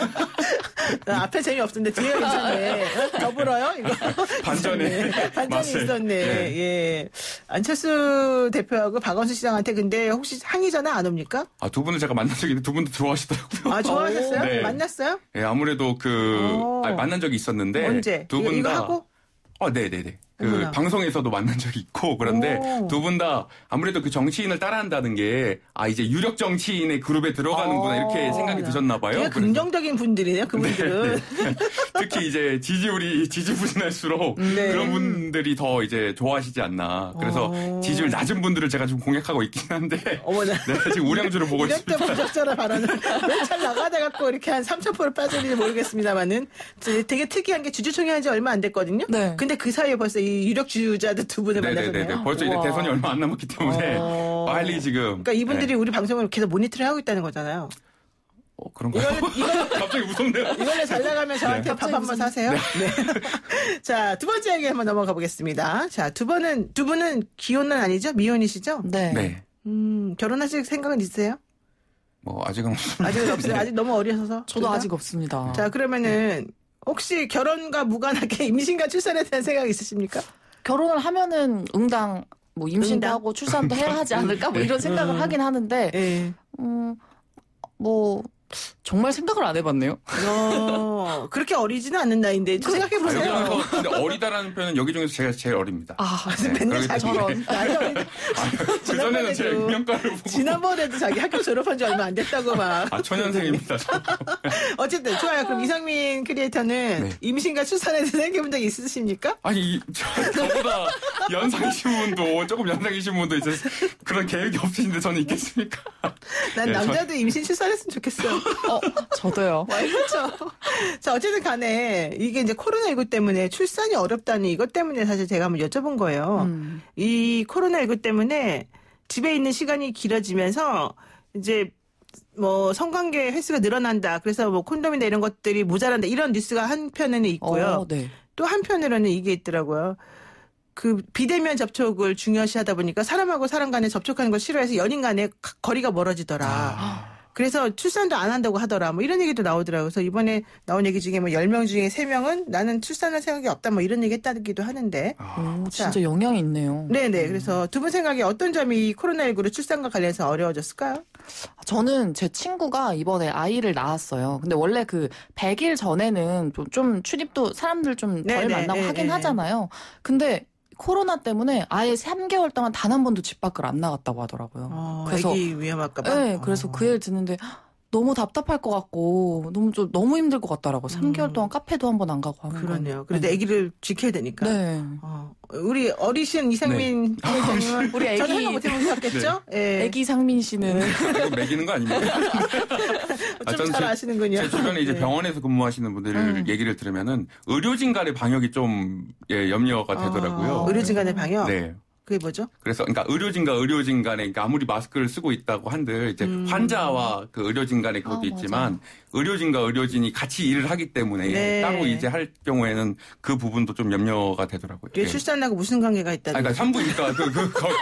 아, 앞에 재미없던데 뒤에 괜찮네. 어? 더불어요? 이거. 반전에. 반전이 맛을. 있었네. 네. 예. 안철수 대표하고 박원순 시장한테 근데 혹시 항의 전화 안 옵니까? 아, 두 분을 제가 만난 적이 있는데 두 분도 좋아하시더라고요. 아, 좋아하셨어요? 네. 만났어요? 예, 아무래도 그, 오. 아니, 만난 적이 있었는데. 언제? 두 이거, 분 이거 다. 하고? 어, 네네네. 그 어머나. 방송에서도 만난 적이 있고 그런데 오. 두 분 다 아무래도 그 정치인을 따라한다는 게 아 이제 유력 정치인의 그룹에 들어가는구나 이렇게 어. 생각이 드셨나 봐요. 되게 그래서 긍정적인 분들이네요, 그분들은. 특히 이제 지지율이 지지부진할수록 네. 그런 분들이 더 이제 좋아하시지 않나. 그래서 오. 지지율 낮은 분들을 제가 좀 공략하고 있긴 한데 어머나. 네, 지금 우량주를 보고 이럴 때 있습니다. 부적절한 발언을 왜 잘 나가다갖고 이렇게 한 삼천 프로 빠지는지 모르겠습니다만은 되게 특이한 게 주주총회 한 지 얼마 안 됐거든요. 네. 근데 그 사이에 벌써 이 유력 주자들 두 분을 만나셨네요. 네네네. 벌써 이제 우와. 대선이 얼마 안 남았기 때문에 어. 빨리 지금. 그러니까 이분들이 네. 우리 방송을 계속 모니터를 하고 있다는 거잖아요. 어, 그런가요? 이걸로- 이걸로- 갑자기 무섭네요. 이걸로 잘 나가면 저한테 네. 밥 한번 사세요. 네. 자, 두 번째 얘기 한번 넘어가 보겠습니다. 자, 두 번은, 두 분은 기혼은 아니죠? 미혼이시죠? 네. 네. 음, 결혼하실 생각은 있으세요? 뭐 아직은 없습니다. 아직은 없어요. 아직 너무 어려서. 저도 둘 다? 아직 없습니다. 자, 그러면은 혹시 결혼과 무관하게 임신과 출산에 대한 생각 있으십니까? 결혼을 하면은 응당 뭐 임신도 응당? 하고 출산도 해야 하지 않을까 뭐 이런 생각을 하긴 하는데 예. 음, 뭐 정말 생각을 안 해봤네요. 어, 그렇게 어리지는 않는 나이인데 좀 아, 생각해보세요. 여기 중에서 근데 어리다라는 표현은 여기 중에서 제가 제일 어립니다. 아, 네, 맨날 그러기 자기 때문에 나이 어리 그 전에는 제 지난번에도- 익명가를 보고 지난번에도 자기 학교 졸업한 지 얼마 안 됐다고 막. 아 초년생입니다. 저. 어쨌든 좋아요. 그럼 이상민 크리에이터는 네. 임신과 출산에 대해서 생각해본 적 있으십니까? 아니 이- 저, 저보다 연상이신 분도 조금 연상이신 분도 이제 그런 계획이 없으신데 저는 있겠습니까? 난 네, 남자도 임신 출산했으면 좋겠어요. 어, 저도요. 그렇죠. 자, 어쨌든 간에 이게 이제 코로나십구 때문에 출산이 어렵다는 이것 때문에 사실 제가 한번 여쭤본 거예요. 음. 이 코로나십구 때문에 집에 있는 시간이 길어지면서 이제 뭐 성관계 횟수가 늘어난다. 그래서 뭐 콘돔이나 이런 것들이 모자란다. 이런 뉴스가 한편에는 있고요. 어, 네. 또 한편으로는 이게 있더라고요. 그 비대면 접촉을 중요시하다 보니까 사람하고 사람 간에 접촉하는 걸 싫어해서 연인 간에 거리가 멀어지더라. 아. 그래서 출산도 안 한다고 하더라. 뭐 이런 얘기도 나오더라고요. 그래서 이번에 나온 얘기 중에 뭐 열 명 중에 세 명은 나는 출산할 생각이 없다. 뭐 이런 얘기 했다기도 하는데. 오, 진짜 자. 영향이 있네요. 네네. 그래서 두 분 생각에 어떤 점이 이 코로나십구로 출산과 관련해서 어려워졌을까요? 저는 제 친구가 이번에 아이를 낳았어요. 근데 원래 그 백 일 전에는 좀, 좀 출입도 사람들 좀 덜 네네, 만나고 네네. 하긴 하잖아요. 근데 코로나 때문에 아예 삼 개월 동안 단 한 번도 집 밖을 안 나갔다고 하더라고요. 어, 그래서 애기 위험할까 봐. 네, 그래서 어. 그 얘기를 듣는데 너무 답답할 것 같고 너무 좀 너무 힘들 것 같더라고. 삼 음. 개월 동안 카페도 한 번 안 가고 하는 거. 그러네요. 그래도 네. 아기를 지켜야 되니까. 네. 어, 우리 어리신 이상민 회장님은 우리 애기- 저는 생각 못 해보셨겠죠? 예. 애기 상민 씨는 이거 매기는 거 아닙니까? 아, 좀 저는 잘 제- 아시는군요. 제 주변에 이제 네. 병원에서 근무하시는 분들 음. 얘기를 들으면은 의료진 간의 방역이 좀 예, 염려가 되더라고요. 아, 의료진 간의 방역? 네. 그게 뭐죠? 그래서 그러니까 의료진과 의료진 간에 그러니까 아무리 마스크를 쓰고 있다고 한들 이제 음. 환자와 그 의료진 간에 그것도 아, 있지만 의료진과 의료진이 같이 일을 하기 때문에 네. 따로 이제 할 경우에는 그 부분도 좀 염려가 되더라고요. 이게 예. 출산하고 무슨 관계가 있다는 아, 그러니까 산부인과 그, 그, 거기,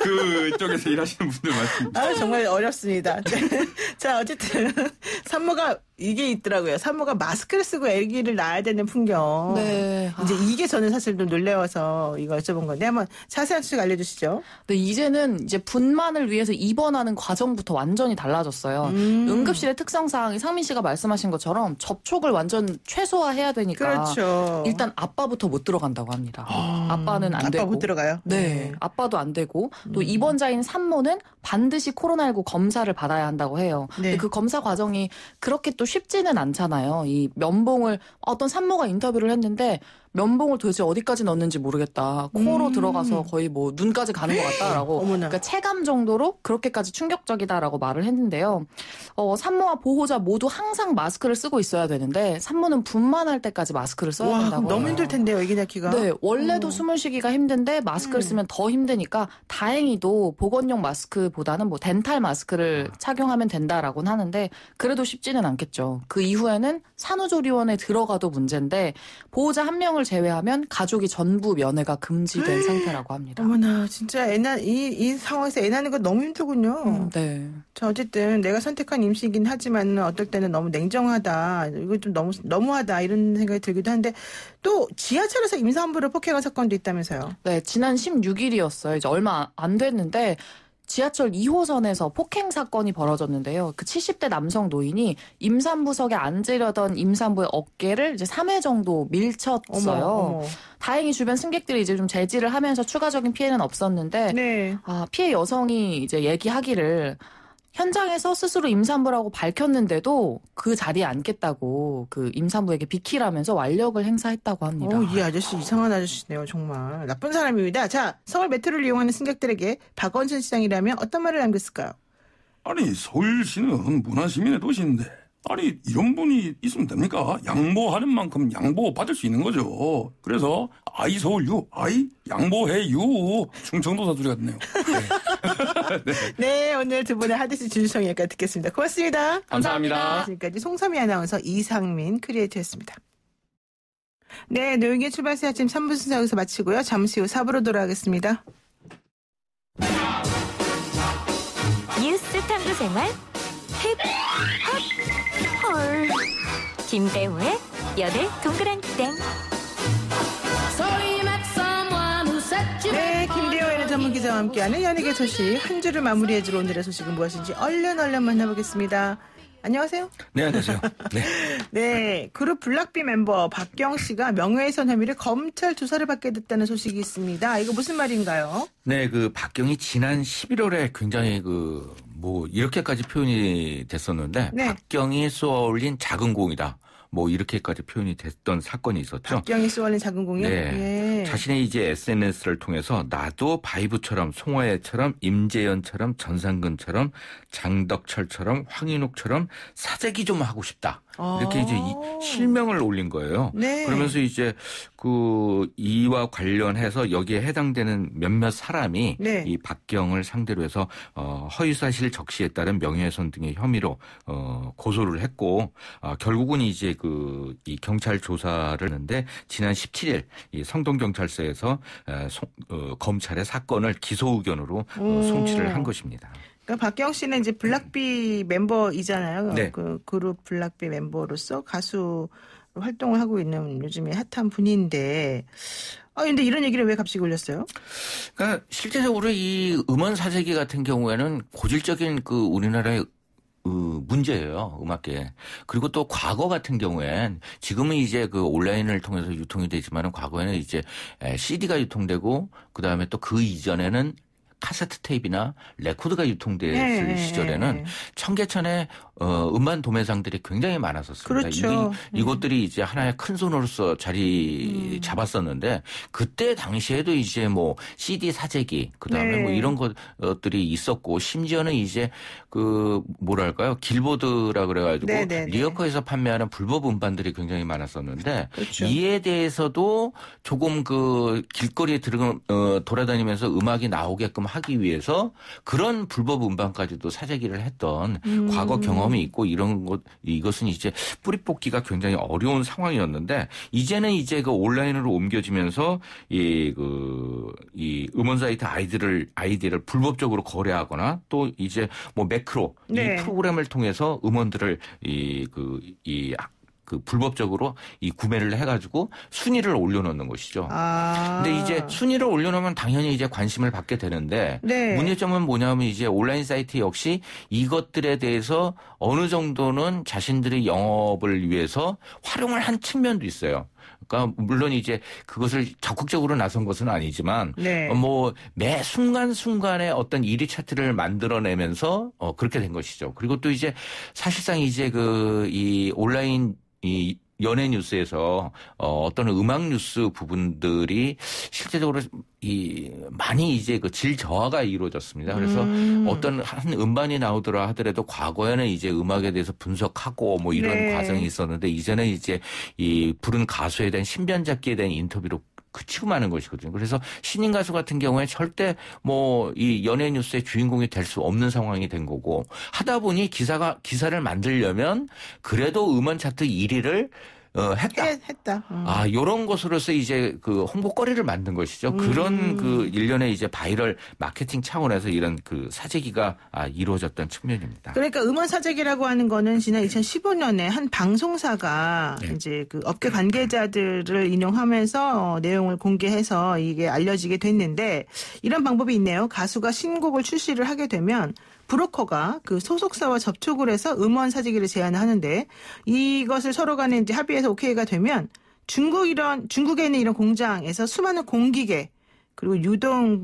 그쪽에서 일하시는 분들 말씀. 아, 정말 어렵습니다. 네. 자, 어쨌든 산모가 이게 있더라고요. 산모가 마스크를 쓰고 아기를 낳아야 되는 풍경. 네. 이제 이게 저는 사실 좀 놀라워서 이거 여쭤본 건데 한번 자세한 소식 알려주시죠. 근데 이제는 이제 분만을 위해서 입원하는 과정부터 완전히 달라졌어요. 음. 응급실의 특성상 상민 씨가 말씀하신 것처럼 접촉을 완전 최소화해야 되니까 그렇죠. 일단 아빠부터 못 들어간다고 합니다. 음. 아빠는 안 아빠 되고. 못 들어가요? 네, 아빠도 안 되고 또 음. 입원자인 산모는 반드시 코로나십구 검사를 받아야 한다고 해요. 네. 근데 그 검사 과정이 그렇게 또 쉽지는 않잖아요. 이 면봉을 어떤 산모가 인터뷰를 했는데 면봉을 도대체 어디까지 넣는지 모르겠다. 코로 음. 들어가서 거의 뭐 눈까지 가는 것 같다라고. 어머나. 그러니까 체감 정도로 그렇게까지 충격적이다라고 말을 했는데요. 어, 산모와 보호자 모두 항상 마스크를 쓰고 있어야 되는데 산모는 분만할 때까지 마스크를 써야 와, 된다고. 그럼 너무 해요. 힘들 텐데요, 아기 낳기가. 네, 원래도 어. 숨을 쉬기가 힘든데 마스크를 음. 쓰면 더 힘드니까 다행히도 보건용 마스크보다는 뭐 덴탈 마스크를 착용하면 된다라고는 하는데 그래도 쉽지는 않겠죠. 그 이후에는 산후조리원에 들어가도 문제인데 보호자 한 명을 제외하면 가족이 전부 면회가 금지된 상태라고 합니다. 어머나, 진짜 애 낳, 이, 이 상황에서 애 낳는 거 너무 힘들군요. 음, 네. 자, 어쨌든 내가 선택한 임신이긴 하지만 어떨 때는 너무 냉정하다. 이거 좀 너무, 너무하다. 이런 생각이 들기도 하는데 또 지하철에서 임산부를 폭행한 사건도 있다면서요. 네, 지난 십육 일이었어요. 이제 얼마 안 됐는데 지하철 이 호선에서 폭행 사건이 벌어졌는데요. 그 칠십 대 남성 노인이 임산부석에 앉으려던 임산부의 어깨를 이제 삼 회 정도 밀쳤어요. 어머, 어머. 다행히 주변 승객들이 이제 좀 제지를 하면서 추가적인 피해는 없었는데 네. 아, 피해 여성이 이제 얘기하기를 현장에서 스스로 임산부라고 밝혔는데도 그 자리에 앉겠다고 그 임산부에게 비키라면서 완력을 행사했다고 합니다. 어, 이 아저씨 이상한 아저씨네요. 정말 나쁜 사람입니다. 자, 서울 메트로를 이용하는 승객들에게 박원순 시장이라면 어떤 말을 남겼을까요? 아니 서울시는 문화시민의 도시인데 아니 이런 분이 있으면 됩니까? 양보하는 만큼 양보 받을 수 있는 거죠. 그래서 아이 서울유, 아이 양보해유. 충청도 사투리 같네요. 네. 네, 오늘 두 분의 하디스 주주청 여기까지 듣겠습니다. 고맙습니다. 감사합니다. 지금까지 송삼희 아나운서 이상민 크리에이터였습니다. 네, 노영의 출발새 아침 삼 부 순서 여기서 마치고요. 잠시 후 사 부로 돌아가겠습니다. 뉴스 탐구 생활 힙합 헐 김대우의 연애 동그란 땡. 네, 김대호의 전문 기자와 함께하는 연예계 소식 한 주를 마무리해줄 오늘의 소식은 무엇인지 얼른 얼른 만나보겠습니다. 안녕하세요. 네, 안녕하세요. 네. 네, 그룹 블락비 멤버 박경 씨가 명예훼손 혐의로 검찰 조사를 받게 됐다는 소식이 있습니다. 이거 무슨 말인가요? 네, 그 박경이 지난 십일월에 굉장히 그 뭐 이렇게까지 표현이 됐었는데 네. 박경이 쏘아올린 작은 공이다. 뭐 이렇게까지 표현이 됐던 사건이 있었죠. 박경이 쏘아올린 작은 공이요? 네. 예. 자신의 이제 에스엔에스를 통해서 나도 바이브처럼 송하예처럼 임재현처럼 전상근처럼 장덕철처럼 황인욱처럼 사재기 좀 하고 싶다. 이렇게 아. 이제 이 실명을 올린 거예요. 네. 그러면서 이제 그 이와 관련해서 여기에 해당되는 몇몇 사람이 네. 이 박경을 상대로 해서 어, 허위사실 적시에 따른 명예훼손 등의 혐의로 어, 고소를 했고 어, 결국은 이제 그 이 경찰 조사를 했는데 지난 십칠일 이 성동경찰서에서 에, 송, 어, 검찰의 사건을 기소 의견으로 어, 송치를 한 것입니다. 그러니까 박경 씨는 이제 블락비 멤버이잖아요. 네. 그 그룹 블락비 멤버로서 가수 활동을 하고 있는 요즘에 핫한 분인데, 아 근데 이런 얘기를 왜 갑자기 올렸어요? 그러니까 실제적으로 이 음원 사재기 같은 경우에는 고질적인 그 우리나라의 그 문제예요, 음악계. 그리고 또 과거 같은 경우엔 지금은 이제 그 온라인을 통해서 유통이 되지만은 과거에는 이제 씨디가 유통되고 그 다음에 또 그 이전에는 카세트 테이프나 레코드가 유통됐을 네. 시절에는 청계천에 어, 음반 도매상들이 굉장히 많았었습니다. 그렇죠. 이, 이것들이 이제 하나의 큰 손으로서 자리 음. 잡았었는데 그때 당시에도 이제 뭐 씨디 사재기 그다음에 네. 뭐 이런 것들이 있었고 심지어는 이제 그 뭐랄까요 길보드라 그래가지고 네, 네, 네. 리어커에서 판매하는 불법 음반들이 굉장히 많았었는데 그렇죠. 이에 대해서도 조금 그 길거리에 들어 어, 돌아다니면서 음악이 나오게끔 하기 위해서 그런 불법 음반까지도 사재기를 했던 음. 과거 경험이 있고 이런 것 이것은 이제 뿌리 뽑기가 굉장히 어려운 상황이었는데 이제는 이제 그 온라인으로 옮겨지면서 이 그 이 음원 사이트 아이디를 아이디를 불법적으로 거래하거나 또 이제 뭐 매크로 네. 이 프로그램을 통해서 음원들을 이 그 이 그 불법적으로 이 구매를 해가지고 순위를 올려놓는 것이죠. 아. 근데 이제 순위를 올려놓으면 당연히 이제 관심을 받게 되는데 네. 문제점은 뭐냐면 이제 온라인 사이트 역시 이것들에 대해서 어느 정도는 자신들의 영업을 위해서 활용을 한 측면도 있어요. 그러니까 물론 이제 그것을 적극적으로 나선 것은 아니지만 네. 뭐 매 순간순간에 어떤 일 위 차트를 만들어내면서 어 그렇게 된 것이죠. 그리고 또 이제 사실상 이제 그 이 온라인 이 연예 뉴스에서 어, 어떤 음악 뉴스 부분들이 실제적으로 이 많이 이제 그 질 저하가 이루어졌습니다. 그래서 음. 어떤 한 음반이 나오더라 하더라도 과거에는 이제 음악에 대해서 분석하고 뭐 이런 네. 과정이 있었는데 이제는 이제 이 부른 가수에 대한 신변 잡기에 대한 인터뷰로 그치고 마는 것이거든요. 그래서 신인 가수 같은 경우에 절대 뭐 이 연예 뉴스의 주인공이 될 수 없는 상황이 된 거고 하다 보니 기사가 기사를 만들려면 그래도 음원 차트 일 위를 어, 했다. 해, 했다. 음. 아, 요런 것으로서 이제 그 홍보거리를 만든 것이죠. 음. 그런 그 일련의 이제 바이럴 마케팅 차원에서 이런 그 사재기가 아, 이루어졌던 측면입니다. 그러니까 음원 사재기라고 하는 거는 지난 이천십오 년에 한 방송사가 네. 이제 그 업계 관계자들을 인용하면서 어, 내용을 공개해서 이게 알려지게 됐는데 이런 방법이 있네요. 가수가 신곡을 출시를 하게 되면 브로커가 그 소속사와 접촉을 해서 음원 사재기를 제안을 하는데 이것을 서로 간에 이제 합의해서 오케이가 되면 중국 이런 중국에 있는 이런 공장에서 수많은 공기계 그리고 유동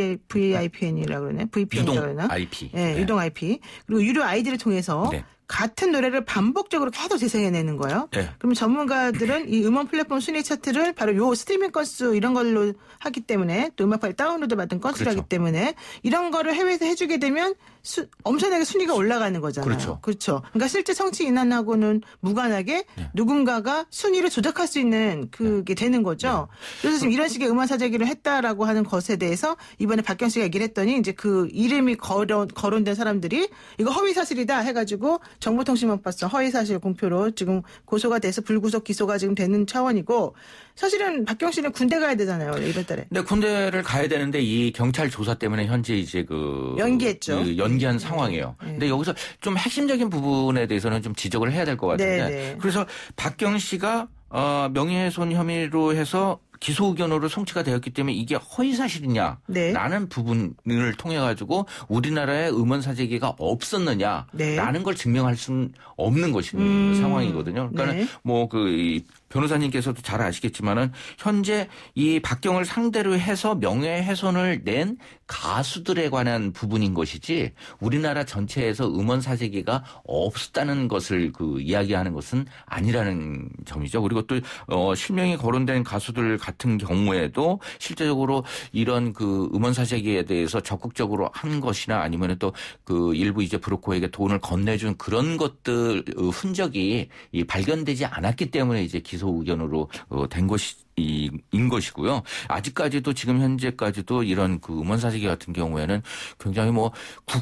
브이아이피엔이라고 그러네. 브이피엔이라고 유동 그러나? 아이피. 네, 네. 유동 아이피. 그리고 유료 아이디를 통해서 네. 같은 노래를 반복적으로 계속 재생해내는 거예요. 네. 그러면 전문가들은 이 음원 플랫폼 순위 차트를 바로 요 스트리밍 건수 이런 걸로 하기 때문에 또 음악 파일 다운로드 받은 건수를 그렇죠. 하기 때문에 이런 거를 해외에서 해주게 되면 수, 엄청나게 순위가 올라가는 거잖아요. 그렇죠. 그렇죠. 그러니까 실제 청취 인원하고는 무관하게 네. 누군가가 순위를 조작할 수 있는 그게 되는 거죠. 그래서 지금 이런 식의 음원 사재기를 했다라고 하는 것에 대해서 이번에 박경 씨가 얘기를 했더니 이제 그 이름이 거론, 거론된 사람들이 이거 허위 사실이다 해가지고 정보통신망법상 허위 사실 공표로 지금 고소가 돼서 불구속 기소가 지금 되는 차원이고 사실은 박경 씨는 군대 가야 되잖아요. 이번 달에. 근데 군대를 가야 되는데 이 경찰 조사 때문에 현재 이제 그 연기했죠. 그 연기한 상황이에요. 네. 근데 여기서 좀 핵심적인 부분에 대해서는 좀 지적을 해야 될 것 같은데. 네, 네. 그래서 박경 씨가 어, 명예훼손 혐의로 해서 기소 의견으로 송치가 되었기 때문에 이게 허위 사실이냐 네. 라는 부분을 통해 가지고 우리나라에 음원 사재기가 없었느냐라는 네. 걸 증명할 수는 없는 것인 음, 상황이거든요. 그러니까 네. 뭐 그 변호사님께서도 잘 아시겠지만은 현재 이 박경을 상대로 해서 명예훼손을 낸 가수들에 관한 부분인 것이지 우리나라 전체에서 음원 사재기가 없었다는 것을 그 이야기하는 것은 아니라는 점이죠. 그리고 또 어, 실명이 거론된 가수들 같은 경우에도 실제적으로 이런 그 음원 사재기에 대해서 적극적으로 한 것이나 아니면 또 그 일부 이제 브로커에게 돈을 건네준 그런 것들 흔적이 이 발견되지 않았기 때문에 이제 기소 의견으로 어, 된 것이. 이, 인 것이고요. 아직까지도 지금 현재까지도 이런 그 음원 사재기 같은 경우에는 굉장히 뭐 국,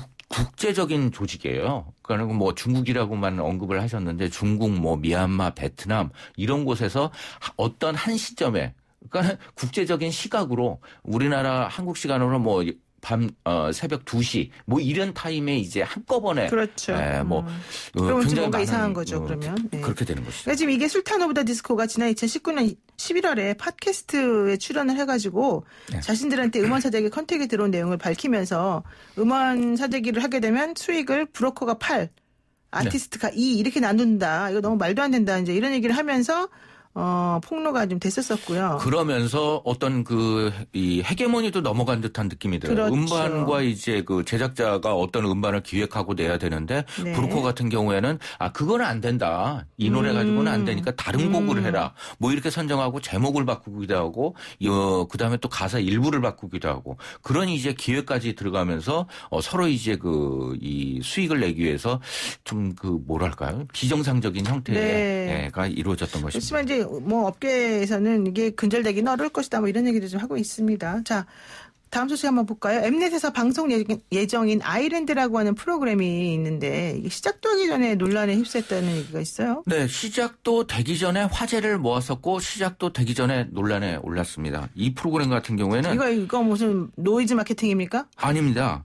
국제적인 조직이에요. 그러니까 뭐 중국이라고만 언급을 하셨는데 중국, 뭐 미얀마, 베트남 이런 곳에서 어떤 한 시점에 그러니까 국제적인 시각으로 우리나라 한국 시간으로 뭐 밤, 어, 새벽 두 시, 뭐 이런 타임에 이제 한꺼번에. 그렇죠. 예, 뭐. 음. 어, 그러면 굉장히 뭔가 많은, 이상한 거죠, 어, 그러면. 네. 그렇게 되는 것이죠. 그러니까 지금 이게 술탄 오브 더 디스코가 지난 이천십구 년 십일월에 팟캐스트에 출연을 해가지고 네. 자신들한테 음원 사재기 컨택이 들어온 내용을 밝히면서 음원 사재기를 하게 되면 수익을 브로커가 팔, 아티스트가 네. 이 이렇게 나눈다. 이거 너무 말도 안 된다. 이제 이런 얘기를 하면서 어, 폭로가 좀 됐었었고요. 그러면서 어떤 그, 이 헤게모니도 넘어간 듯한 느낌이 들어요. 그렇죠. 음반과 이제 그 제작자가 어떤 음반을 기획하고 내야 되는데, 네. 브로커 같은 경우에는, 아, 그거는 안 된다. 이 노래 음. 가지고는 안 되니까 다른 곡을 음. 해라. 뭐 이렇게 선정하고 제목을 바꾸기도 하고, 어, 그 다음에 또 가사 일부를 바꾸기도 하고, 그런 이제 기획까지 들어가면서, 어, 서로 이제 그, 이 수익을 내기 위해서 좀 그, 뭐랄까요. 비정상적인 형태가 네. 이루어졌던 것입니다. 그렇지만 이제 뭐 업계에서는 이게 근절되기는 어려울 것이다 뭐 이런 얘기도 좀 하고 있습니다. 자, 다음 소식 한번 볼까요? 엠넷에서 방송 예정인 아일랜드라고 하는 프로그램이 있는데 이게 시작도 하기 전에 논란에 휩싸였다는 얘기가 있어요. 네, 시작도 되기 전에 화제를 모았었고 시작도 되기 전에 논란에 올랐습니다. 이 프로그램 같은 경우에는 이거 이거 무슨 노이즈 마케팅입니까? 아닙니다.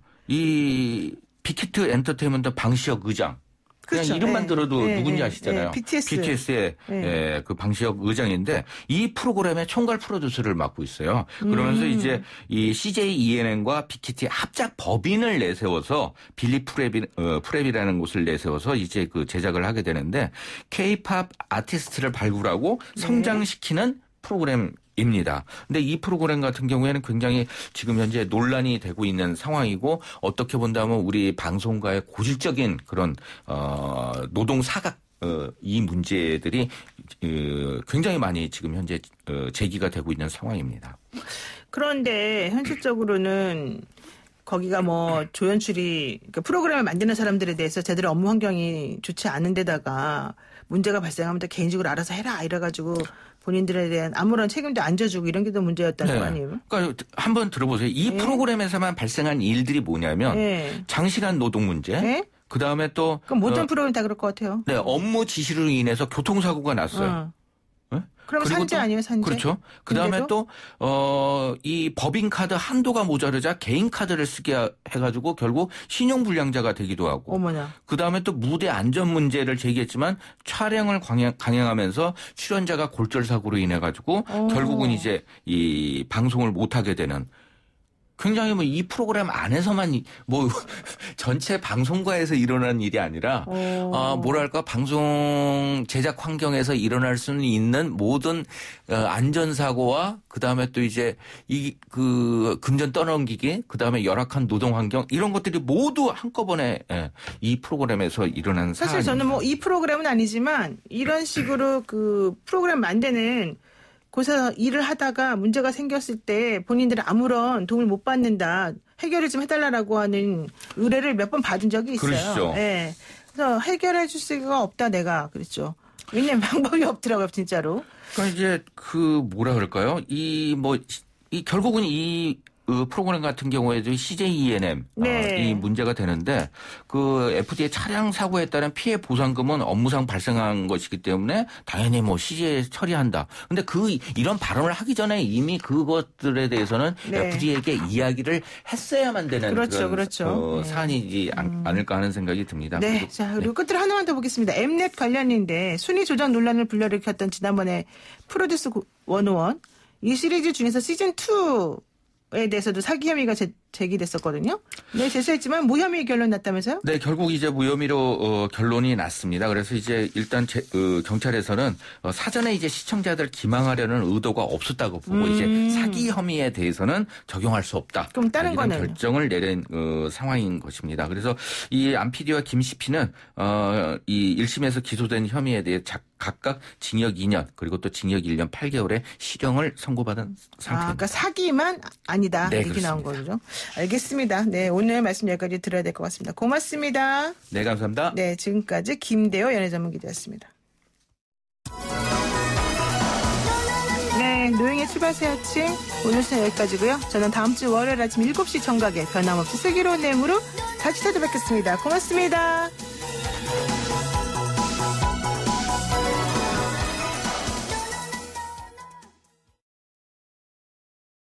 이 빅히트 엔터테인먼트 방시혁 의장. 그냥 그렇죠. 이름만 네. 들어도 네. 누군지 아시잖아요. 네. 비티에스. 비티에스의 네. 예, 그 방시혁 의장인데 이 프로그램의 총괄 프로듀서를 맡고 있어요. 그러면서 음. 이제 이 씨제이 이엔엔과 빅히트의 합작 법인을 내세워서 빌리 프랩이, 어, 프랩이라는 곳을 내세워서 이제 그 제작을 하게 되는데 K-팝 아티스트를 발굴하고 네. 성장시키는 프로그램 입니다. 근데 이 프로그램 같은 경우에는 굉장히 지금 현재 논란이 되고 있는 상황이고 어떻게 본다면 우리 방송가의 고질적인 그런 어 노동 사각 어, 이 문제들이 어, 굉장히 많이 지금 현재 어, 제기가 되고 있는 상황입니다. 그런데 현실적으로는 거기가 뭐 조연출이 그러니까 프로그램을 만드는 사람들에 대해서 제대로 업무 환경이 좋지 않은 데다가 문제가 발생하면 또 개인적으로 알아서 해라 이래가지고 본인들에 대한 아무런 책임도 안 져주고 이런 게 또 문제였다는 네. 거 아니에요? 그러니까 한번 들어보세요. 이 네. 프로그램에서만 발생한 일들이 뭐냐면 네. 장시간 노동 문제. 네? 그 다음에 또 그럼 모든 어, 프로그램 다 그럴 것 같아요. 네, 업무 지시로 인해서 교통사고가 났어요. 어. 그럼 산재 또, 아니에요, 산재? 그렇죠. 그 다음에 또, 어, 이 법인카드 한도가 모자르자 개인카드를 쓰게 해가지고 결국 신용불량자가 되기도 하고. 어머나. 그 다음에 또 무대 안전 문제를 제기했지만 촬영을 강행, 강행하면서 출연자가 골절사고로 인해가지고 오. 결국은 이제 이 방송을 못하게 되는 굉장히 뭐 이 프로그램 안에서만 뭐 전체 방송가에서 일어난 일이 아니라 아 뭐랄까 방송 제작 환경에서 일어날 수는 있는 모든 안전사고와 그 다음에 또 이제 이 그 금전 떠넘기기 그 다음에 열악한 노동 환경 이런 것들이 모두 한꺼번에 이 프로그램에서 일어난 사실 사실 저는 뭐 이 프로그램은 아니지만 이런 식으로 그 프로그램 만드는 곳에서 일을 하다가 문제가 생겼을 때 본인들은 아무런 도움을 못 받는다. 해결을 좀 해달라고 하는 의뢰를 몇 번 받은 적이 있어요. 그러시죠. 네. 그래서 해결해 줄 수가 없다 내가 그랬죠. 왜냐면 방법이 없더라고요 진짜로. 그러니까 이제 그 뭐라 그럴까요? 이 뭐 이 결국은 이 그 프로그램 같은 경우에도 씨제이 이엔엠 네. 어, 이 문제가 되는데 그 에프디에이 차량 사고에 따른 피해 보상금은 업무상 발생한 것이기 때문에 당연히 뭐 씨제이에 처리한다. 근데 그 이런 발언을 하기 전에 이미 그것들에 대해서는 네. 에프디에이에게 이야기를 했어야만 되는 그렇죠, 그런 그렇죠. 어, 네. 사안이지 음. 않을까 하는 생각이 듭니다. 네, 그리고, 자 그리고 끝으로 하나만 더 보겠습니다. 엠넷 관련인데 순위 조작 논란을 불러일으켰던 지난번에 프로듀스 원오원 이 시리즈 중에서 시즌 투 에 대해서도 사기 혐의가 제, 제기됐었거든요. 네, 제소했지만 무혐의 결론 났다면서요? 네, 결국 이제 무혐의로 어, 결론이 났습니다. 그래서 이제 일단 제, 어, 경찰에서는 어, 사전에 이제 시청자들 기망하려는 의도가 없었다고 보고 음. 이제 사기 혐의에 대해서는 적용할 수 없다. 그럼 다른 이런 거는 결정을 내린 어, 상황인 것입니다. 그래서 이 안 피디와 김 씨피는 어, 이 일 심에서 기소된 혐의에 대해 자, 각각 징역 이 년 그리고 또 징역 일 년 팔 개월의 실형을 선고받은 상태입니다. 아, 그러니까 사기만 아니다. 네, 이렇게 나온 그렇습니다. 거죠. 알겠습니다. 네, 오늘 말씀 여기까지 들어야 될 것 같습니다. 고맙습니다. 네, 감사합니다. 네, 지금까지 김대호 연예전문기자였습니다. 네, 노영의 출발새 아침 오늘은 여기까지고요. 저는 다음 주 월요일 아침 일곱 시 정각에 변함없이 슬기로운 내용으로 다시 찾아뵙겠습니다. 고맙습니다.